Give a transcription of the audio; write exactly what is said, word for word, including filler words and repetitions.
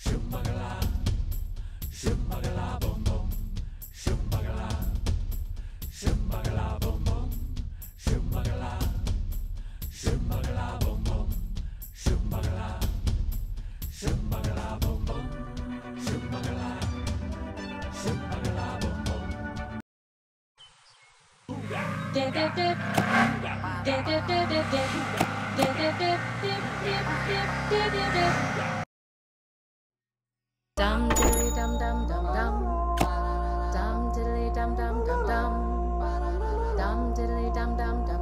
Shumbagala, shumbagala bum bum, shumbagala, shumbagala bum bum, shumbagala, shumbagala bum bum, shumbagala, shumbagala bum bum, shumbagala, shumbagala bum bum. Dip dip dip, dip dip dip dip dip, dip dip dip dip dip dip dip dip dip. Dum diddly dum dum dum dum, dum diddly dum dum dum dum, dum diddly dum dum dum.